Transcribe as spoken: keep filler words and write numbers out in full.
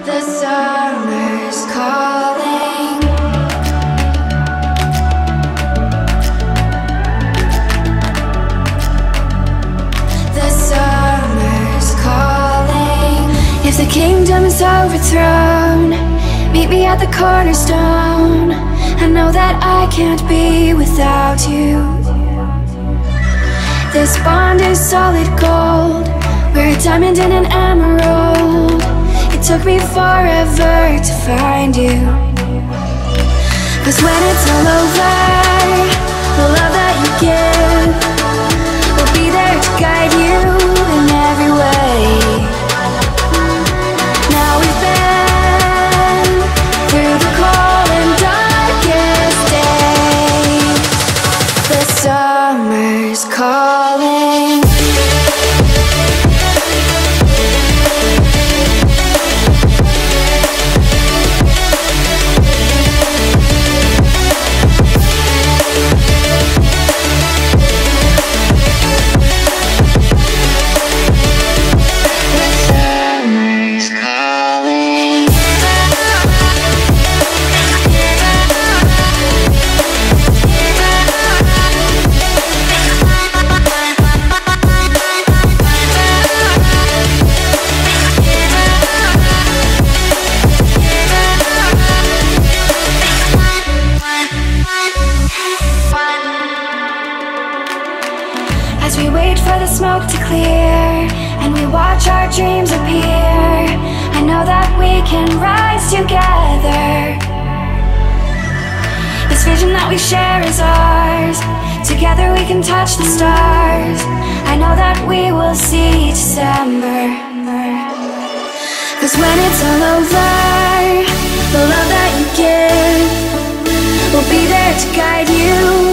The summer's calling. The summer's calling. If the kingdom is overthrown, meet me at the cornerstone. I know that I can't be without you. This bond is solid gold. We're a diamond and an emerald. It took me forever to find you. Cause when it's all over, the love that you give will be there to guide you in every way. Now we've been through the cold and darkest days. The summer's calling. As we wait for the smoke to clear and we watch our dreams appear, I know that we can rise together. This vision that we share is ours. Together we can touch the stars. I know that we will see December. Cause when it's all over, the love that you give will be there to guide you